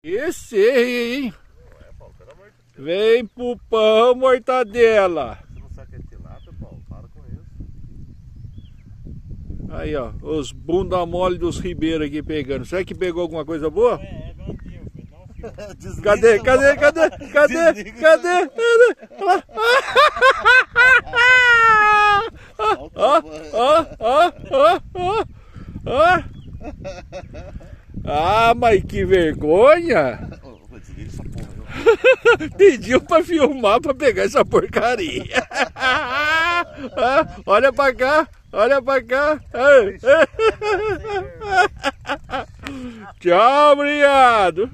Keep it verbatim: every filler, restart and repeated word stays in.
Esse aí, hein? Vem pro pão, mortadela. Você não sabe que é tilápia, Paulo? Para com isso. Aí, ó, os bunda mole dos ribeiros aqui pegando. Será que pegou alguma coisa boa? É, não deu, filho, não filho. Cadê, cadê, cadê, cadê, cadê? Ó, ó, ó, ó, ó, ó. Ah, mas que vergonha! Pediu pra filmar pra pegar essa porcaria. Olha pra cá, olha pra cá. Tchau, obrigado.